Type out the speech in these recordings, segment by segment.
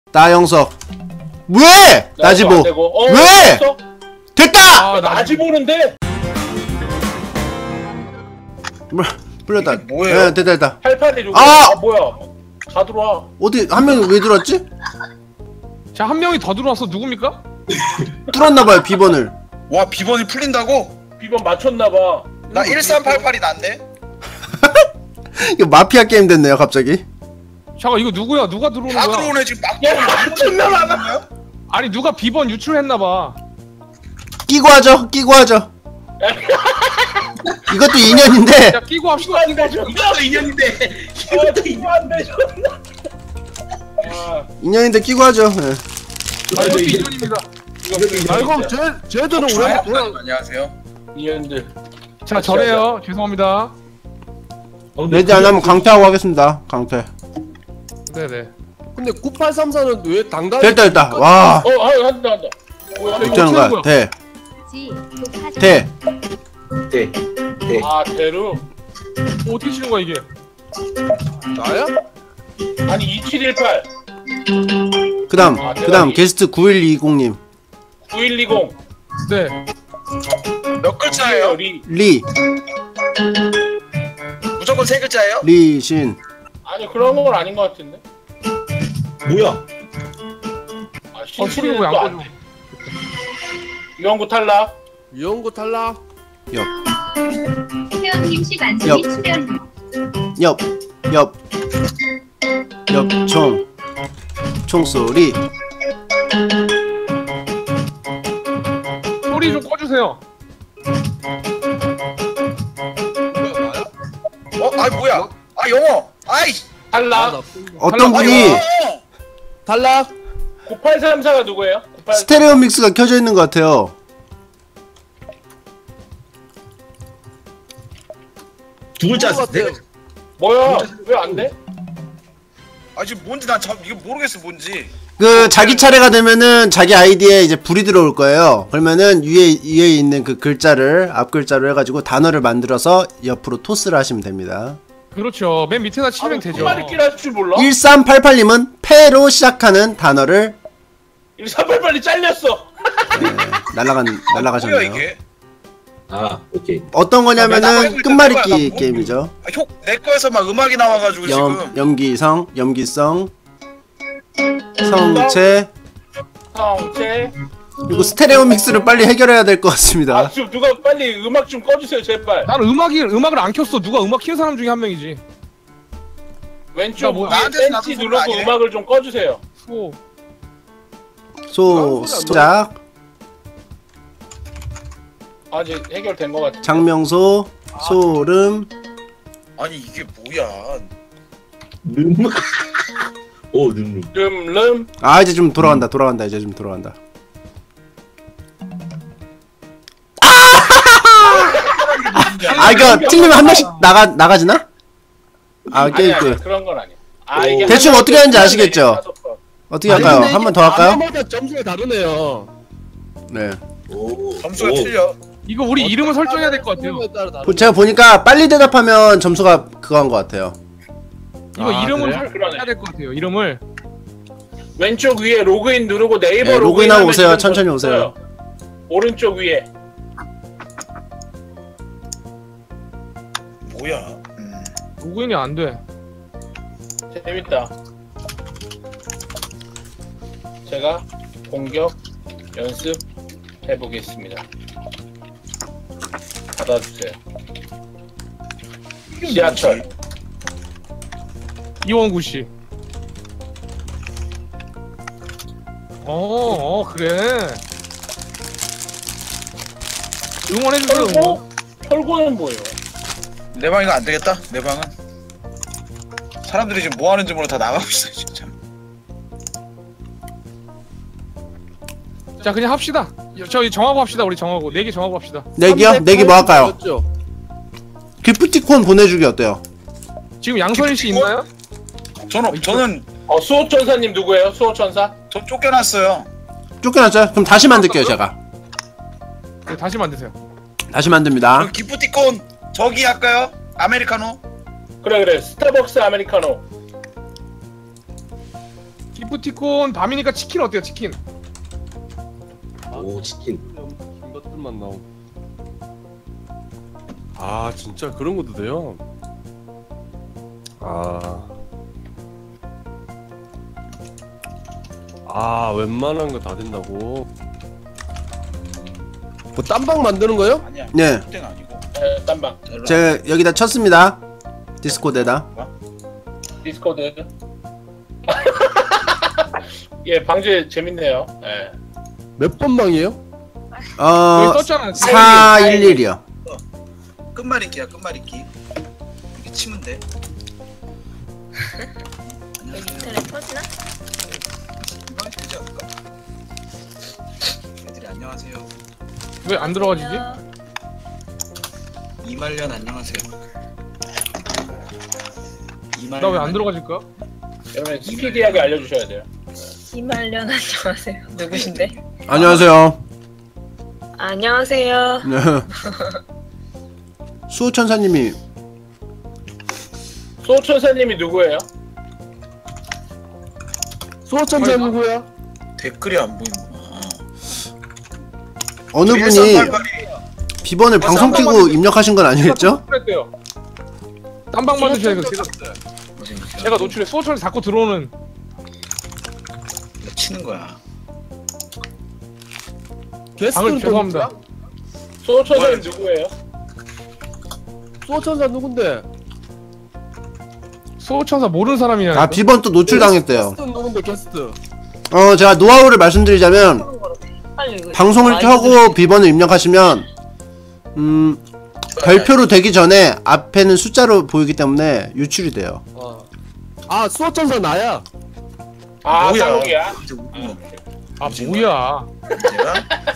나영석. 왜? 나지보. 왜? 됐다! 아, 나지보는데? 불렸다. 뭐예요? 네, 됐다. 8816. 아! 뭐야? 다 들어와. 어디, 한 명이 왜 들어왔지? 자, 한 명이 더 들어왔어. 누굽니까? 뚫었나봐요, 비번을. 와 비번이 풀린다고? 비번 맞췄나봐. 나 1388이 난데? 이거 마피아 게임 됐네요, 갑자기. 잠깐, 이거 누구야? 누가 들어오는 다 거야? 들어오네 지금 막. 야, 맞췄나봐. 아니, 누가 비번 유출했나봐. 끼고 하죠, 끼고 하죠. 이것도 인연인데. 야, 끼고 합시다. 안 되죠. 이거 인연인데. 이거 안 되죠. 인연인데 끼고 하죠. 네. 아, 이것도 인연입니다. 이거 아이고 쟤들은 왜 안녕하세요. 인연들. 자, 저래요. 죄송합니다. 레디 안 하면 강퇴하고 하겠습니다. 강퇴. 네네. 근데 9834는 왜 당당히 됐다. 와. 한다. 뭐야? 이거 어쩌는 어떻게 거야? 하는 거야? 대. 대. 아, 대루. 어떻게 치는 거야, 이게? 나야? 아니 2718. 그다음 게스트 9120님. 9120. 네. 몇 글자예요? 리. 무조건 세 글자예요? 리신. 아니 그런 건 아닌 것 같은데. 뭐야? 아, 소리 왜안 꺼져? 유영구 탈락. 유영구 탈락. 태연님 시간순이 출연. 옆. 총소리. 소리 좀 꺼주세요. 아 뭐야? 아 영어. 아이. 탈락. 어떤 분이 탈락. 9834가 누구예요? 98... 스테레오 믹스가 켜져 있는 것 같아요. 두 글자 네 글자. 뭐야? 왜 안 돼? 아 지금 뭔지 난 이거 모르겠어 뭔지. 그 자기 차례가 되면은 자기 아이디에 이제 불이 들어올 거예요. 그러면은 위에 있는 그 글자를 앞 글자로 해가지고 단어를 만들어서 옆으로 토스를 하시면 됩니다. 그렇죠. 맨 밑에다 치면 되죠. 말이길 할 줄 몰라? 1388님은 패로 시작하는 단어를 1388이 잘렸어. 뭐야 날라가셨네요. 이게? 아 오케이. 어떤 나 거냐면은 이거 끝말잇기 나 뭐- 게임이죠. 내 거에서 막 음악이 나와가지고 지금. 염기성, 성체, 성체. 그리고 스테레오 믹스를 빨리 해결해야 될 것 같습니다. 아 지금 누가 빨리 음악 좀 꺼주세요 제발. 나는 음악을 안 켰어. 누가 음악 킨 사람 중에 한 명이지. 왼쪽 뭐, 위에 나한테서 나도 벤치 소리 누르고 아니네. 음악을 좀 꺼주세요. 시작. 아직 해결된 것 같아. 장명소, 소름. 아니 이게 뭐야? 늠. 오 늠. 름름. 아 이제 좀 돌아간다. 이제 좀 돌아간다. 아 이거 틀리면 한 명씩 나가지나? 아 게임 아니야, 끝. 그런 건 아니야. 아, 이게 대충 한 어떻게 번에 하는지 아시겠죠? 다섯 번. 어떻게 할까요? 한 번 더 할까요? 단어마다 점수가 다르네요. 네. 오. 점수가 오. 틀려. 이거 우리 이름을 설정해야 될 것 같아요. 제가 보니까 빨리 대답하면 점수가 그거 한 것 같아요. 이거 이름을 그래? 그러네. 해야 될 것 같아요. 이름을. 왼쪽 위에 로그인 누르고 네이버 네, 로그인하고 로그인하면 오세요. 이름 천천히 떴어요. 오세요. 오른쪽 위에. 뭐야? 로그인이 안 돼. 재밌다. 제가 공격 연습 해보겠습니다. 받아주세요. 지하철. 이원구 씨. 그래. 응원해주세요. 혈고? 혈고는 뭐예요? 내 방 이거 안 되겠다. 내 방은 사람들이 지금 뭐 하는지 모르고 다 나가고 있어 진짜. 자, 그냥 합시다. 저희 정하고 합시다. 우리 정하고 4개 정하고 합시다. 내기요? 내기 뭐 할까요? 기프티콘 보내주기 어때요? 지금 양선일 씨 있나요? 저는 수호천사님 누구예요? 수호천사? 저 쫓겨났어요. 쫓겨났죠? 그럼 다시 만들게요 제가. 네, 다시 만드세요. 다시 만듭니다. 그럼 기프티콘 저기 할까요? 아메리카노? 그래 스타벅스 아메리카노. 기프티콘 밤이니까 치킨 어때요? 치킨. 오 치킨. 이것들만 나오. 아 진짜 그런 것도 돼요? 웬만한 거 다 된다고. 뭐 딴방 만드는 거요? 아니야. 네. 그때는 아니고. 딴방 제가 여기다 쳤습니다. 디스코드에다. 디스코드. 예, 방주 재밌네요. 예. 몇 번 방이에요? 여기 썼잖아. 411이요. 끝말잇기야 끝말잇기. 이렇게 치면 돼. 인터넷 터지나? 이번에 되지 않을까? 애들이 안녕하세요. 왜 안 들어가지지? 이말년 안녕하세요. 나 왜 안 들어가질까? 여러분 스피디하게 알려주셔야 돼요. 이말년 안녕하세요. 누구신데? 안녕하세요. 안녕하세요. 네. 수호천사님이 소천사님이 누구예요? 수호천사 누구야? 댓글이 안 보이는구나. 어느 분이 1388이 비번을 방송 키고 입력하신 건 아니겠죠? 노출했대요. 딴방 만드셔야 돼요. 제가 노출해. 수호천이 자꾸 들어오는. 치는 거야. 게스트는 또 죄송합니다. 누구야? 소천사님 누구예요? 수호천사 누군데? 수호천사 모르는 사람이냐? 아 비번 또 노출당했대요. 게스트 누군데 게스트? 제가 노하우를 말씀드리자면 빨리 이거 방송을 켜고 비번을 입력하시면 별표로 되기 전에 앞에는 숫자로 보이기 때문에 유출이 돼요. 아 수호천사 나야. 아, 뭐야? 쌍옥이야? 이제 웃고. 아 뭐야? 제가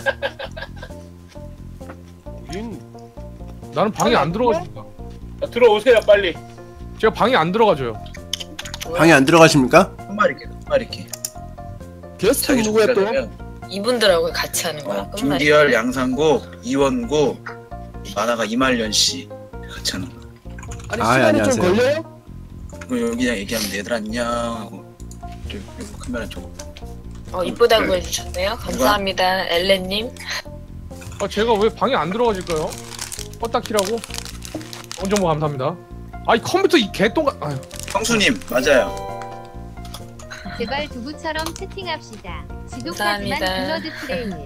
우린 나는 방에 안 들어가니까. 들어오세요 빨리. 제가 방에 안 들어가줘요. 방에 안 들어가십니까? 끝말잇기. 게스트 자기 누구야 또? 준비하려면 이분들하고 같이 하는 거야. 끝말이. 김기열, 양상국, 이원구, 만화가 이말년 씨 같이 하는 거. 아니 아, 시간이 좀 안녕하세요. 걸려요? 그리고 여기 그냥 얘기하면 얘들 안녕 하고 저 여기 카메라 쪽. 이쁘다고 해주셨네요. 감사합니다, 엘렌님. 제가 왜 방에 안 들어가질까요? 껐다키라고? 좋은 정보 감사합니다. 이 컴퓨터 이 개똥가. 아유. 형수님 맞아요. 제발 두부처럼 채팅합시다. 지독하지만 감사합니다. 블러드 트레일.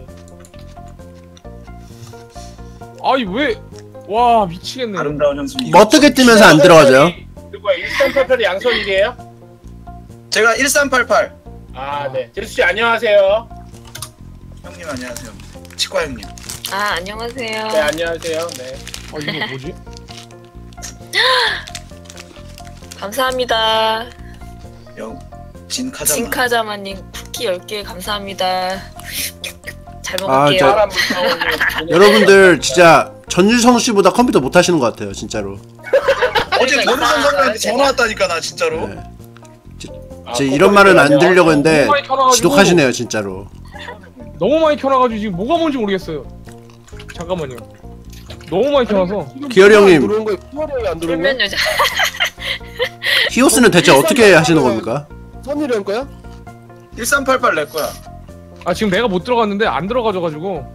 왜? 와 미치겠네. 아름다운 형수님. 뭐 어떻게 뜨면서 안 들어가죠? 누구야? 1388이 양선이에요? 제가 1388 아, 네. 제수씨 안녕하세요. 형님 안녕하세요. 치과 형님. 안녕하세요. 네, 안녕하세요. 네. 이거 뭐지? 감사합니다. 진카자마. 진카자마님 쿠키 10개 감사합니다. 잘 아, 먹을게요. 저- 사람 무서운 여러분들 진짜 전유성 씨보다 컴퓨터 못 하시는 것 같아요, 진짜로. 어제 그러니까 전우선 이상하다. 선배한테 전화 왔다니까 나 진짜로. 네. 제 이런 말은 안 드리려고 했는데 너무 많이 켜놔가지고. 지독하시네요, 진짜로. 너무 많이 켜놔가지고 지금 뭐가 뭔지 모르겠어요. 잠깐만요. 너무 많이 켜놔서. 기열이 형님. 들어온 거예요? 기열이 형이 안 들어온 거야? 풀면 여자. 히오스는 대체 어떻게 하시는 겁니까? 선일이 형 거야? 1388 낼 거야. 지금 내가 못 들어갔는데 안 들어가져가지고.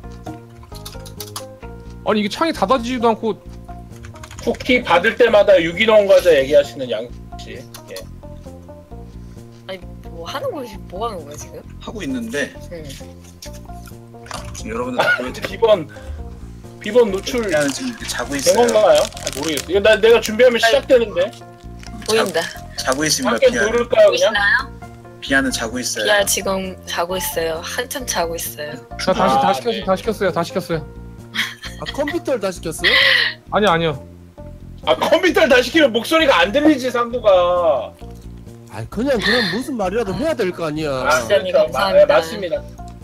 아니 이게 창이 닫아지지도 않고. 쿠키 받을 때마다 유기농 과자 얘기하시는 양씨. 예. 아니 뭐 하는 거지? 뭐 하는 거야 지금? 하고 있는데 응. 지금 여러분들 다 보여드릴게요. 비번 노출 그냥 지금 이렇게 자고 된 있어요. 건가요? 모르겠어. 이거 내가 준비하면 시작되는데. 보인다. 자고 있습니다. 함께 비아는. 누를까요 그냥? 보이시나요? 비아는 자고 있어요. 비아 지금 자고 있어요. 한참 자고 있어요. 자 다시 다 아, 시켰어요. 네. 다 시켰어요. 다 시켰어요. 컴퓨터를 다 시켰어요? 아니요. 컴퓨터를 다 시키면 목소리가 안 들리지 상두가. 그냥 무슨 말이라도 해야 될 거 아니야. 선생님, 그러니까 감사합니다. 맞습니다.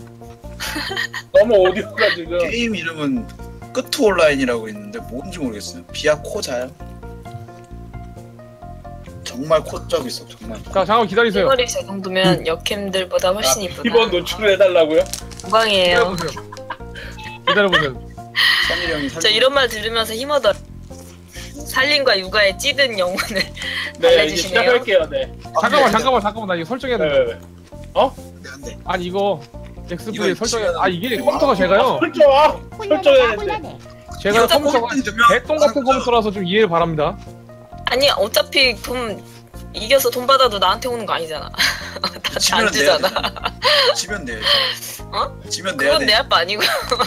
너무 오디오가 지금. 게임 이름은 끄트 온라인이라고 있는데 뭔지 모르겠어요. 비아 코자요? 정말 코짜고 있어 정말. 자 잠깐 기다리세요. 머리 저 정도면 역캠들보다 훨씬 이쁘다. 비번 노출을 해달라고요? 영광이에요. 기다려보세요. 선일 형이 저 이런 말 들으면서 힘얻어. 살림과 육아에 찌든 영혼을 네, 이제 알려주시네요. 시작할게요. 네. 잠깐만 나 이거 설정해야 돼. 네. 안돼. 아니 이거 엑스플레이 이거 설정해. 지금- 아 이게 컴퓨터가 제가요. 설정해야 돼. 제가 진짜 컴퓨터가 개똥 같은 컴퓨터라서 좀 이해를 바랍니다. 아니 어차피 돈 이겨서 돈 받아도 나한테 오는 거 아니잖아. 다 지면 안 내야 주잖아. 되잖아. 지면 내. 어? 지면 내야 그건 돼. 내 할 바 아니고.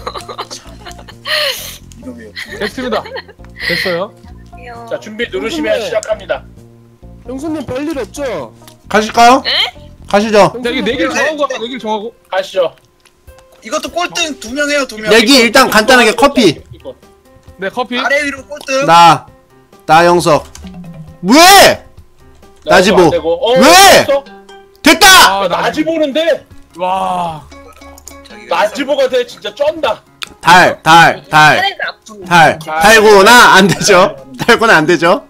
이놈이. 됐습니다. 됐어요. 자 준비 누르시면 시작합니다. 형수님 별일 없죠? 가실까요? 에? 가시죠. 자 이게 내길 네. 정하고 가봐. 내길 정하고. 가시죠. 이것도 꼴등 2명 해요 2명. 내기 일단 간단하게 커피. 네 커피. 아래 위로 꼴등. 나 영석. 왜? 나지보. 왜? 됐다! 아 나지 보는데 와. 나지보가 돼 진짜 쩐다. 달. 사례가 아픈. 달고나 안 되죠. 달고나 안 되죠.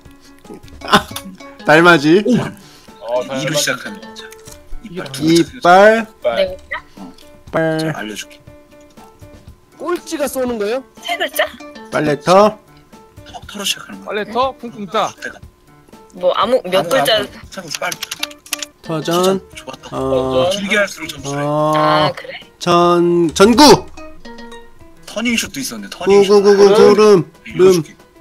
달맞이. 이로 시작하는 거죠. 이빨 두 이빨. 네. 빨. 알려줄게. 꼴찌가 쏘는 거예요? 세 글자? 빨래터. 턱 털어 시작하는 거야. 빨래터 쿵쿵 따. 뭐 아무 몇 글자? 참 빨리. 터전. 좋았다. 길게 할수록 점수를. 아 그래? 전구. 터닝슛도 있었는데 터닝슛. 구름. 름.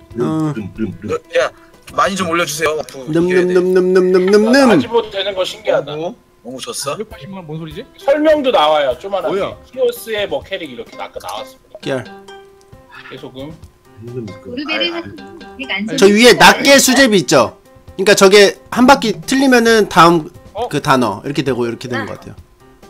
야 많이 좀 올려주세요. 앞으로 늠. 나지보 되는 거 신기하다. 너무 졌어? 280만 원 뭔 소리지? 설명도 나와요. 조만하게. 뭐야? 히오스의 뭐 캐릭 이렇게 아까 나왔어. 깨알. 계속음. 오르베르 저 위에 낱개 수제비 있죠? 그러니까 저게 한 바퀴 틀리면은 다음 그 단어 이렇게 되고 이렇게 되는 것 같아요.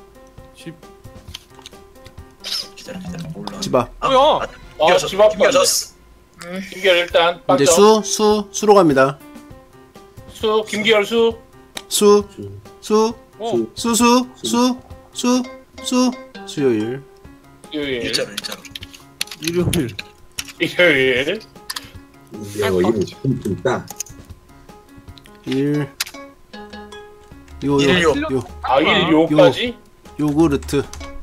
기다려 몰라. 집아. 뭐야? 집 앞. 김겨졌어. 김기열 일단. 이제 빵점. 수로 갑니다. 김기열 수. 수요일. 일요일. 일자로. 일요일. 일요일. 요 아 일요까지. 요구르트.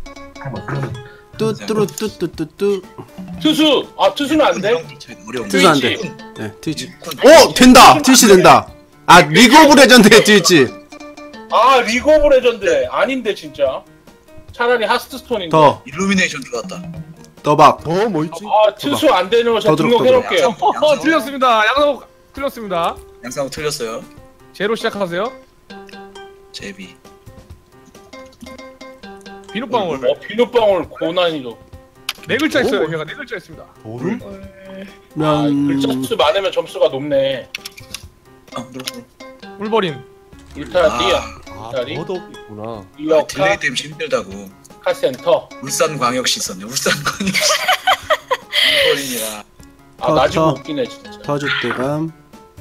뚜뚜루뚜뚜뚜뚜. 투수. 아 투수는 안 돼. 어려운 투수 안 트위치. 돼. 네, 트위치. 된다. 트위치 된다. 아, 리그 오브 레전드의 트위치. 아 리그 오브 레전드 아닌데 진짜. 차라리 하스스톤인데. 더 일루미네이션 좋았다. 더박. 뭐 있지? 아 투수 안 되는 거 제가 더드럭, 등록해놓을게요. 틀렸습니다. 양성 틀렸습니다. 양상우 틀렸어요. 제로 시작하세요. 제비. 비눗방울. 비눗방울 고난이도. 네 글자 있어요. 제가 네 글자 있습니다. 아 글자 수 많으면 점수가 높네. 물어. 울버린. 울타리야. 아, 자리? 더더 있구나. 이어카 딜레이 때문에 힘들다고. 카센터. 울산광역시 있었네. 울산광역시. 일본인이라. 아 나지보 웃기네 진짜. 터줏대감.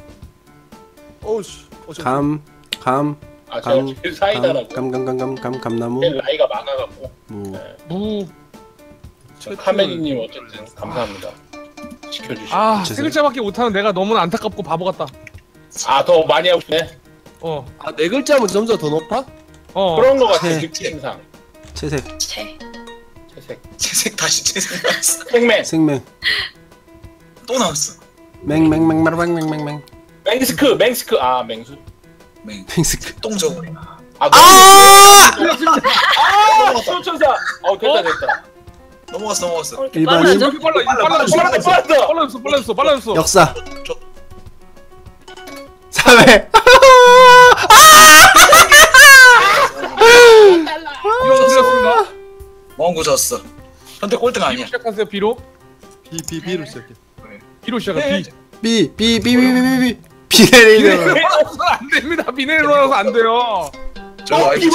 어우씨. 감. 아 제가 제일 사이다라고. 감나무. 제일 나이가 많아갖고. 무. 카메리님 어쨌든 감사합니다. 지켜주시고. 세 글자밖에 못하는 내가 너무 안타깝고 바보 같다. 더 많이 하고 싶네. 아, 네 글자면 점수가 더 높아? 그런 거 같아 채. 느낌상. 채색. 채색. 채색 다시 채색 나왔어. 생맹. 생맹. 또 나왔어. 맹맹맹맹맹맹맹. 맹스크. 아 맹수. 맹스크. 똥저고리. 수천사. 됐다. 넘어갔어. 이렇게 일반인? 빨라져? 빨라졌어. 역사. 사회. 이거 틀렸습니다. 멍구 졌어. 현대 꼴등 비로 아니야. 시작하세요. 비로. 비로 시작해. 비로 시작해. 비내리는. 안 됩니다. 비내로라서 안 돼요. 저 와이프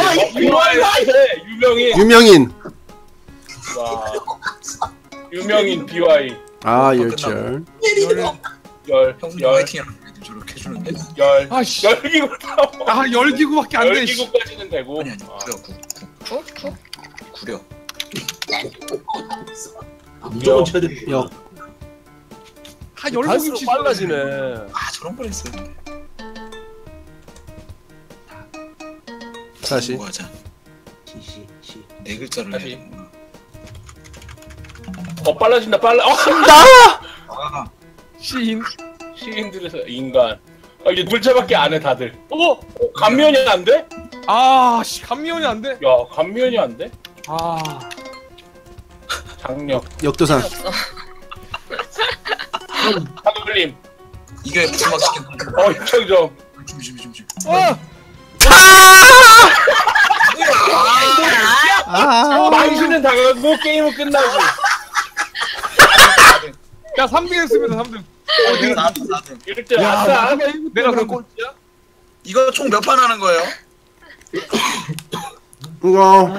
유명인. 와. 유명인 BY. 열절. 형님 화이팅이라고 저렇게 해주는데. 아씨. 열기구 나와. 열기구밖에 안 돼. 열기구까지는 되고. 아니 구려. 무조건 쳐야 돼. 역. 열기구 갈수록 치지. 빨라지네. 저런 걸 했어요. 다시. 뭐 하자. 네 글자를 다시. 해야 되는구나. 빨라진다. 아, 시인들에서 인간. 이제 글자밖에 안 해 다들. 어? 감면이 안 돼? 아씨 감미연이 안 돼. 야 감면이 안 돼? 아 장력. 역도산. 한글림. 이게 부막시킨 입장점. 조심. 망신은 당하고 게임은 끝나고. 야 3등 했습니다 3등. 내가 나왔어 4등. 1등 야, 아싸. 내가 그런 꼴. 이거 총 몇 판 하는 거예요? 이거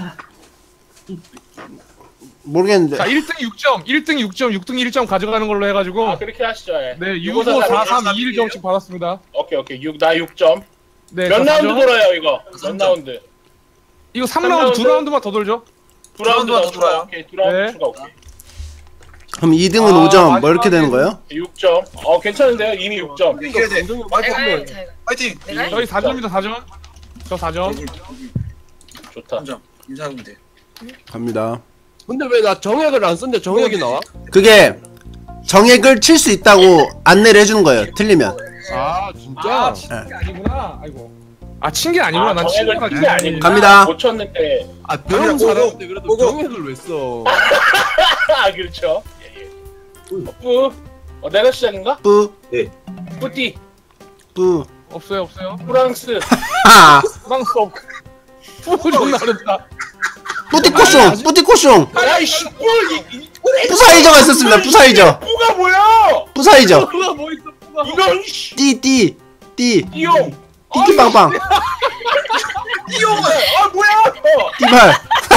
모르겠는데. 자 1등 6점 1등 6점 6등 1점 가져가는 걸로 해가지고 아 그렇게 하시죠. 예. 네 6, 5, 4, 3, 2, 1점씩 받았습니다. 오케이 6 나 6점. 네, 몇 저 라운드 4점. 돌아요 이거? 몇 3점. 라운드? 이거 3라운드 2라운드만 더 돌죠. 두 라운드만 더 돌아요. 오케이 2라운드 네. 추가 오케이. 그럼 2등은 아, 5점 뭐 이렇게 마지막에- 되는 거예요? 6점. 괜찮은데요? 이미 6점. 이겨야 돼. 내가 해 자기가. 파이팅. 내가 해. 저희 4점입니다 4점. 저 4점. 좋다. 3점. 인사하면 돼. 갑니다. 근데 왜 나 정액을 안 썼는데 정액이 나와? 그게 정액을 칠 수 있다고 안내를 해주는 거예요. 틀리면. 아 진짜? 친게 아니구나. 아이고. 친 게 아니구나. 난 정액을 친구가 뛴게 아니고 갑니다. 못 쳤는데. 아 배움 잘하는데 그래도 정액을 왜 써? 그렇죠. 뿌. 내가 시작인가? 뿌, 뿌띠. 뿌. 없어요. 프랑스. 하. 프랑스 없. 푸 존나 어렵다. 뿌띠코숑, 뿌띠코숑. 아이씨 뿔. 부사이저가 있었습니다. 부사이저. 뿌가 뭐야? 부사이저. 푸가 뭐 있어? 푸가. 이런 씨. 띠. 띠용. 띠끼빵빵. 이용은 뭐야? 띠발.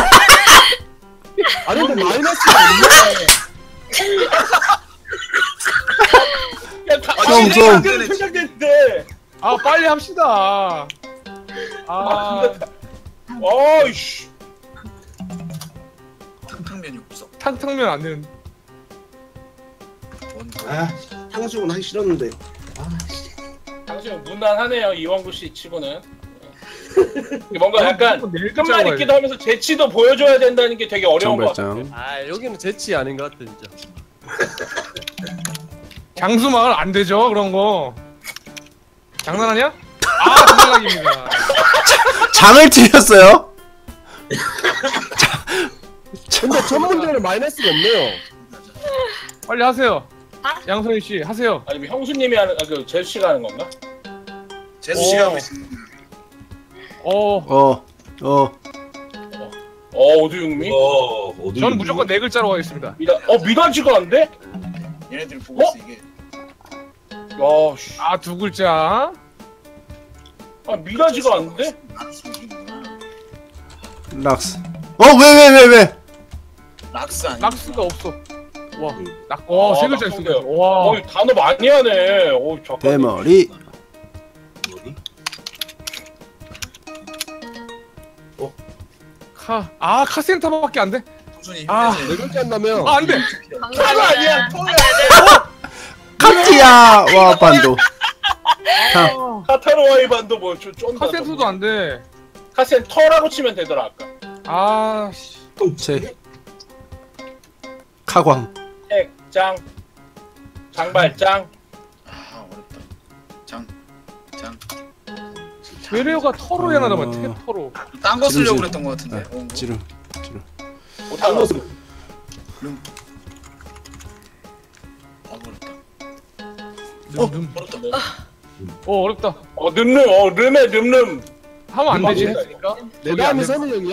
아니 근데 마이너스가 있네. 야, 다 좀. 생각했는데. 빨리 합시다. 어이씨. 탕탕면이 없어. 탕탕면 안 되는. 아 탕수육은 하기 싫었는데. 당신 무난하네요 이원구 씨 치고는. 뭔가 약간 내일 끝말 잇기도 하면서 재치도 보여줘야 된다는 게 되게 어려운 것 같아요. 정발장. 아 여기는 재치 아닌 것 같아 진짜. 장수마을 안 되죠 그런 거. 장난하냐? 장난입니다. 장을 틀렸어요. 근데 첫 문제는 마이너스가 없네요. 빨리 하세요. 양선희 씨 하세요. 아니 형수님이 하는 그 제수 씨가 하는 건가? 제수 씨가 하고 있어. 오두육미? 저는 무조건 네 글자로 가겠습니다. 미닫이가 안 돼? 얘네들이 보고 있어 이게. 야, 씨. 두 글자. 미닫이가 안 돼? 락스. 왜? 락스 아니야? 락스가 없어. 세 글자 락스인데요. 있습니다. 와. 단어 많이 하네. 잠깐. 대머리. 카센터밖에 안 돼. 형순이 네 글자 한다면 안 돼. 단어 아니야. 카티아와 반도. 카타로와이 반도 뭐 쫀다. 카센터도 안 돼. 카센터라고 치면 되더라 아까. 제. 카광. 장. 장발장. 어렵다. 장. 외래어가 터로 향하다만 터로. 딴 거 지름질. 쓰려고 그랬던 거 같은데. 지름. 못한 거. 어렵다. 어렵다. 늠름. 름에 늠름. 하면 안 되지 했으니까. 내 다음에 선우 형이야?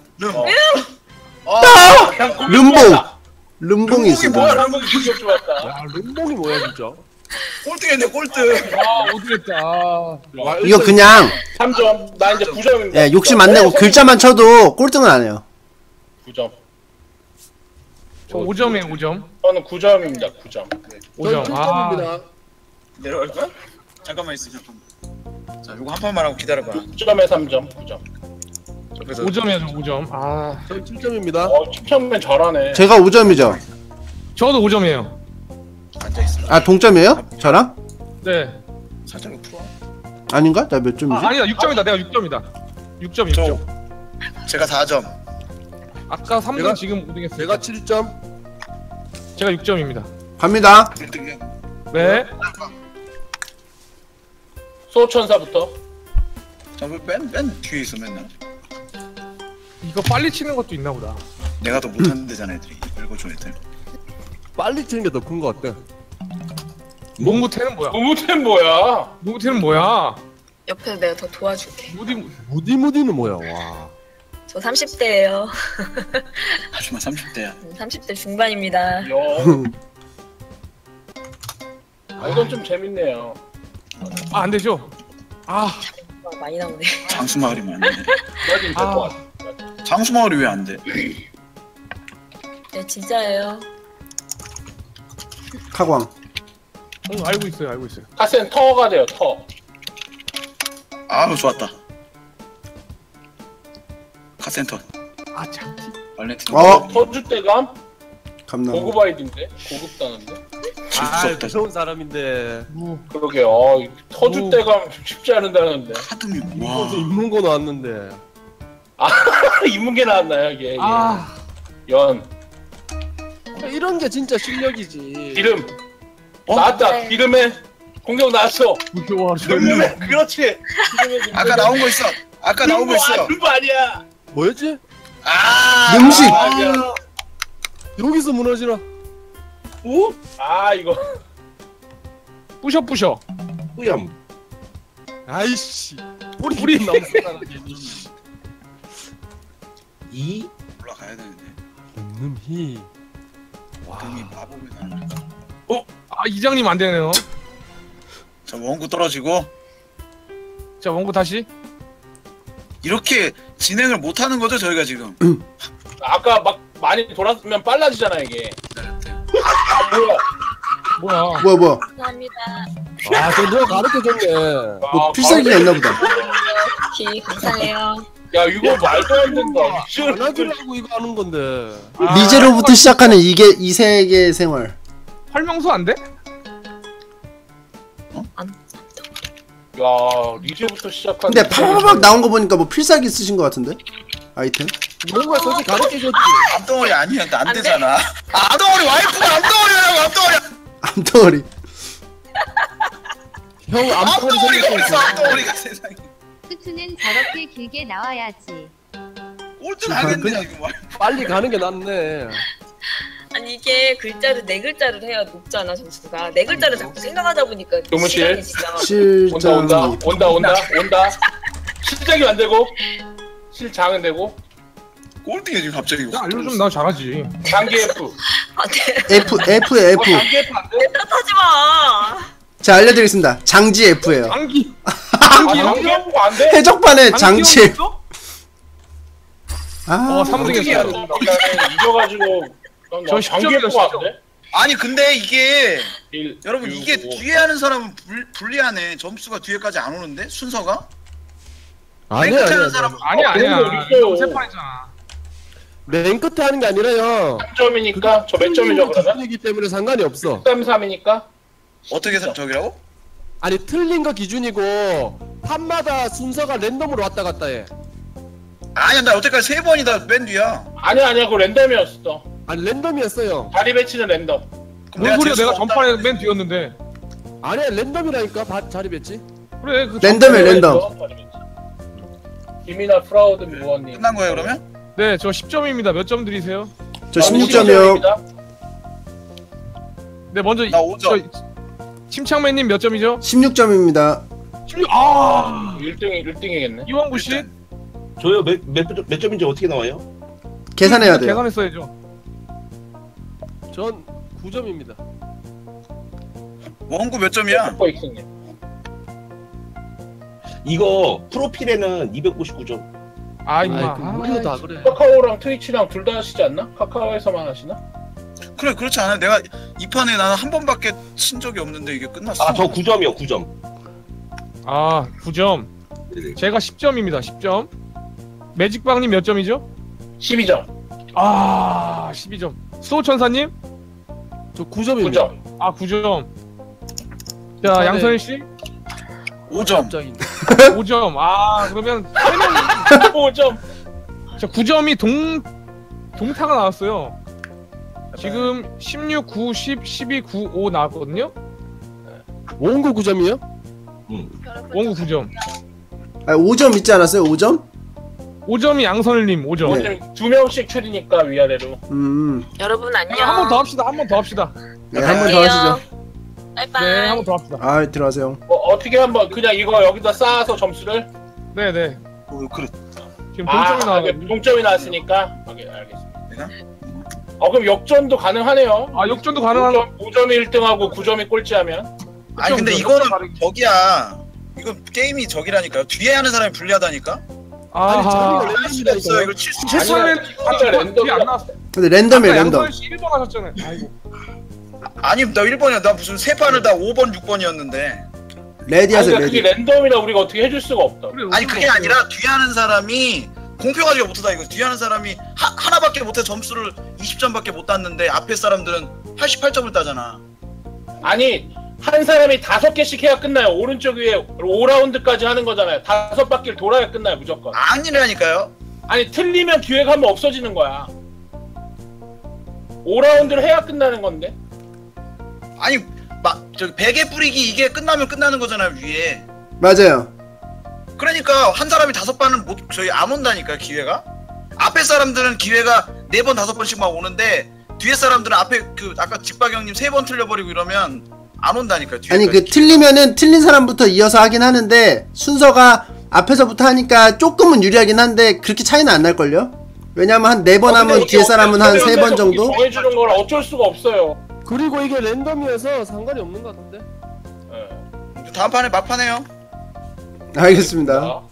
름봉. 름봉이 있어. 뭐야? 름봉이 기억 좋았다. 야 름봉이 뭐야 진짜? 꼴등했네 꼴등. 어디겠다. 이거 그냥 3점. 나 이제 9점입니다. 욕심 안 내고 글자만 쳐도 꼴등은 안 해요. 9점. 저 5점이에요 5점. 저는 9점입니다. 9점. 5점. 7점입니다. 내려갈 거야? 잠깐만 있어 잠깐만. 자 요거 한 판만 하고 기다려봐. 9점에 3점. 9점. 5점이야 저 5점. 저 7점입니다. 10점면 잘하네. 제가 5점이죠. 저도 5점이에요. 앉아있어. 동점이에요? 저랑? 네. 살짝 옆으로 와. 아닌가? 나 몇 점이지? 아니다 6점이다. 내가 6점이다. 6점. 제가 4점. 아까 3등 내가- 지금 5등 했어요. 제가 7점. 제가 6점입니다. 갑니다. 1등이야. 네. 소천사부터. 나맨 뒤에 있어 맨날. 이거 빨리 치는 것도 있나 보다. 내가 더 못하는 데잖아 애들이. 읽어준 애들. 빨리 치는 게 더 큰 거 어때? 무무태는 뭐야? 무무템 뭐야? 무무태는 뭐야? 옆에서 내가 더 도와줄게. 무디무디는 뭐야? 와. 저 30대예요. 아줌마 30대야. 30대 중반입니다. 이건 좀 재밌네요. 아, 안 되죠? 아, 많이 나오네. 장수마을이면 안 돼. 맞으면 될것 같아. 장수마을이 왜 안 돼? 네, 진짜예요. 카광. 알고 있어요, 알고 있어요. 카센 터가 돼요, 터. 아우 좋았다. 카센터. 아, 참지. 말레트. 터줄 때감? 감나무. 고급 아이디인데? 고급 단어인데? 질수 없다. 무서운 사람인데. 그러게, 터줄 때감 쉽지 않은다는데. 카드미 인문고 와. 인문고 나왔는데. 인문계 나왔나요, 이게? 아, 연. 이런 게 진짜 실력이지. 기름. 나왔다. 네. 기름에 공격 나왔어. 무서워. 기름에, 그렇지. 기름에 아까 나온 거 있어. 아까 나온 거 있어. 그거 아니야. 뭐였지? 음식. 아니야. 여기서 무너지나? 이거. 부셔. 뿌염. 아이씨. 뿌리 너무 쓰다라게. 이 올라가야 되는데. 놈이. 등이 마법이 나. 아, 이장님 안 되네요. 자 원구 떨어지고 자, 원고 다시. 이렇게 진행을 못 하는 거죠 저희가 지금. 아까 막 많이 돌았으면 빨라지잖아, 이게. 뭐야. 뭐야? 감사합니다. 저 누가 가르쳐줬네. 뭐 필살기가 있나 보다. 키 감사해요. 야, 이거 말도 안 된다. 전화기라고 이거 하는 건데. 리제로부터 시작하는 이 세계 생활. 활명수 안 돼? 야, 리제부터 시작한. 근데 파바박 나온 거 보니까 뭐 필살기 쓰신 거 같은데? 아이템? 뭔가 솔직히 가르쳐줬지. 암덩어리 아니야. 안 안 되잖아. 암덩어리 와이프가 암덩어리라고 암덩어리. 암덩어리. 형 암덩어리가 어딨어 암덩어리 암덩어리가 세상에. 투투는 저렇게 길게 나와야지. 꼴등 하겠네 지금. 빨리 가는 게 낫네. 아니 이게 글자를 네 글자를 해야 높잖아 점수가. 네 글자를 자꾸 생각하다 보니까 교무실. 시간이 지나가고. 실전. 온다. 실장이 안 되고. 실장은 되고. 꼴등이야 지금 갑자기. 야, 알려주면 나 잘하지. 장기 F. 안돼. F. 장기 F 안 돼? 탓하지 마. 자, 알려드리겠습니다. 장지 F예요. 장기. 장기 F가 안 돼? 해적판에 장치. 없어? 아, 3등했어요. 이겨가지고. 저 장기 10점이다, F가 안 돼? 아니 근데 이게 1, 여러분 6, 이게 5. 뒤에 하는 사람은 불리하네. 점수가 뒤에까지 안 오는데 순서가? 아니야 랭크 타는 아니야. 사람 아니야. 그런 거 있어요. 세 판이잖아. 맨 끝에 하는 게 아니라요. 3점이니까 저 몇 점이죠 그러면? 이기 때문에 상관이 없어. 3-3이니까? 어떻게 저기라고? 아니 틀린 거 기준이고 판마다 순서가 랜덤으로 왔다 갔다 해. 아니야 나 여태까지 3번이다 맨 뒤야. 아니야 그거 랜덤이었어. 아니 랜덤이었어요. 자리 배치는 랜덤. 뭔 소리야? 재수가 내가 없다 전판에 그랬는데. 맨 뒤였는데. 아니야 랜덤이라니까 자리 배치. 그래, 그 랜덤이에요, 랜덤. 자리 배치. 김이나 프라우드 무원님. 끝난 거예요 그러면? 네, 저 10점입니다. 몇 점 드리세요? 저 16점이요. 네, 먼저 나 5점. 침착맨님 몇 점이죠? 16점입니다. 16. 아, 1등이겠네. 이왕구 씨 저요 몇 점인지 어떻게 나와요? 계산해야 돼요. 계산했어야죠. 전 9점입니다. 원구 몇 점이야? 슈퍼 익스님. 이거 프로필에는 299점. 아, 임마. 우리도 다 그래. 카카오랑 트위치랑 둘 다 하시지 않나? 카카오에서만 하시나? 그래 그렇지 않아. 내가 이 판에 나는 한 번밖에 친 적이 없는데 이게 끝났어. 아 저 9점이요 9점. 아, 9점. 제가 10점입니다. 10점. 매직방님 몇 점이죠? 12점. 아, 12점. 수호천사님? 저 9점입니다. 9점. 아, 9점. 자, 네. 양선일 씨? 5점. 갑자기. 5점. 아, 그러면 3명이 5점. 자, 9점이 동타가 나왔어요. 지금 16, 9, 10, 12, 9, 5 나왔거든요. 원고 9점이요? 원구 9점. 아 5점 있지 않았어요? 5점? 5점이 양선일님 5점. 오늘 2명씩 추리니까 위아래로. 여러분 안녕. 한 번 더 합시다. 한 번 더 합시다. 네, 한 번 더 하시죠. 바이바이. 네, 한 번 더 합시다. 아, 들어가세요. 어떻게 한번 그냥 이거 여기다 쌓아서 점수를? 네, 네. 그래. 지금 동점이 나와. 동점이 나왔으니까. 오케이, 알겠습니다. 내가? 그럼 역전도 가능하네요. 아, 역전도 가능한. 5점이 1등하고 9점이 꼴찌하면. 아니 근데 이거는 적이야. 이거 게임이 적이라니까요. 뒤에 하는 사람이 불리하다니까. 아니 아하. 자리가 할 수가 없어요. 이걸 칠 수. 최선의 아니야, 랜덤이야. 안 나왔어. 근데 랜덤이에요, 아까 랜덤. 양선일 씨 1번 하셨잖아요. 아이고. 아니 나 1번이야. 나 무슨 세 판을 다 5번 6번이었는데. 레디 하세요, 그게 레디. 랜덤이라 우리가 어떻게 해줄 수가 없다. 그래, 아니 그게 아니라 뒤에 하는 사람이 공평하지가 못하다 이거. 뒤에 하는 사람이 하나밖에 못해 점수를 20점밖에 못 땄는데 앞에 사람들은 88점을 따잖아. 아니 한 사람이 5개씩 해야 끝나요. 오른쪽 위에 5라운드까지 하는 거잖아요. 5바퀴를 돌아야 끝나요 무조건. 아니라니까요. 아니 틀리면 기회가 한번 없어지는 거야. 5라운드를 해야 끝나는 건데. 아니 막 저기 베개 뿌리기 이게 끝나면 끝나는 거잖아요 위에. 맞아요. 그러니까 한 사람이 5번은 못 저희 안 온다니까 기회가. 앞에 사람들은 기회가 4번 5번씩만 오는데 뒤에 사람들은 앞에 그 아까 집박형님 3번 틀려버리고 이러면 안 온다니까. 뒤에까지. 아니 그 틀리면은 틀린 사람부터 이어서 하긴 하는데 순서가 앞에서부터 하니까 조금은 유리하긴 한데 그렇게 차이는 안 날걸요? 왜냐면 한 4번 하면 뒤에 사람은 한 3번 정도? 정해주는 거라 어쩔 수가 없어요. 그리고 이게 랜덤이어서 상관이 없는 것 같은데. 네. 다음 판에 막판해요. 알겠습니다. 자.